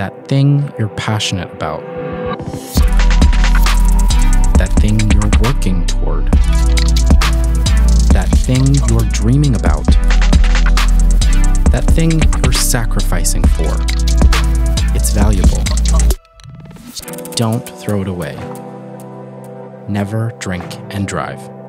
That thing you're passionate about. That thing you're working toward. That thing you're dreaming about. That thing you're sacrificing for. It's valuable. Don't throw it away. Never drink and drive.